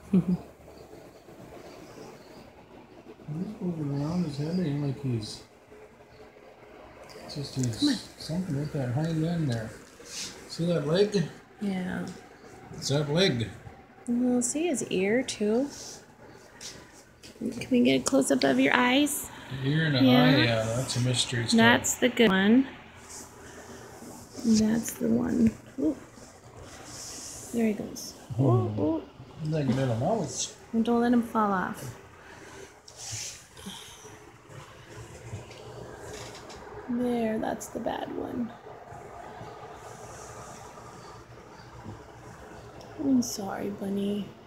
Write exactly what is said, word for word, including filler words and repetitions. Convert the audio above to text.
He's moving around his head ain't like he's just he's something with that hind end there. See that leg? Yeah. It's that leg. We'll see his ear too. Can we get a close up of your eyes? The ear and the Yeah. eye, yeah, that's a mystery stuff. That's the good one. That's the one. Ooh. There he goes. Hmm. Ooh, ooh. Like a little mouse. And don't let him fall off. There, that's the bad one. I'm sorry, bunny.